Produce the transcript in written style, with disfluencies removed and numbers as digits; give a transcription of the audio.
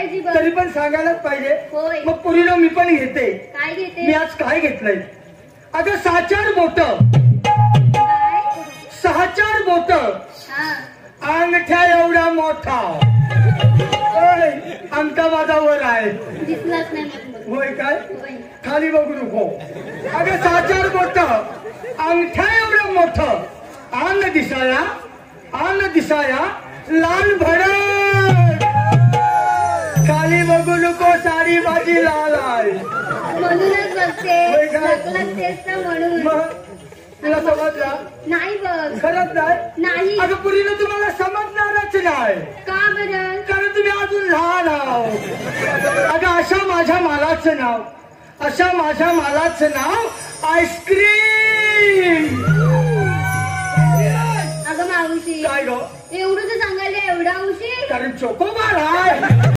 पाहिजे बघ. तरी पण सांगायलाच पाहिजे. होय. मग पुरीनो मी पण घेते. काय घेते? मी आज काय घेतलंय अगं 6-4 बोट. काय? 6-4 बोट. हा अंगठ्या एवढा मोठा. अंगठा माझा वर आहे. दिसलाच नाही मला. होय काय? होय. खाली बघू नको. अगं 6-4 बोट अंगठ्या एवढं मोठं. अंग दिसाया लाल भडक. खाली बघू नको साडी माझी लाल आहे. म्हणूनच बघते. होय काय? लागलाच तेच ना म्हणून. मग तुला समजला नाही बघ. खरंच नाही. नाही. अगं पुरीनं तुम्हाला समजणारच नाही. का बरं? कारण तुम्ही अजून लहान आहात. अगं अशा माझ्या मालाचं नाव आईस्क्रीम. अगं मावशी काय ग? एवढं तर सांगायला एवढा उशीर? कारण चोकोबार आहे.